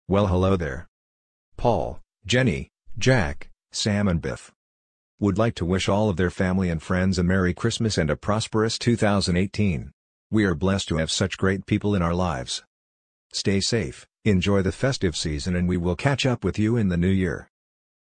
Well, hello there. Paul, Jenny, Jack, Sam and Biff would like to wish all of their family and friends a Merry Christmas and a prosperous 2018. We are blessed to have such great people in our lives. Stay safe, enjoy the festive season, and we will catch up with you in the new year.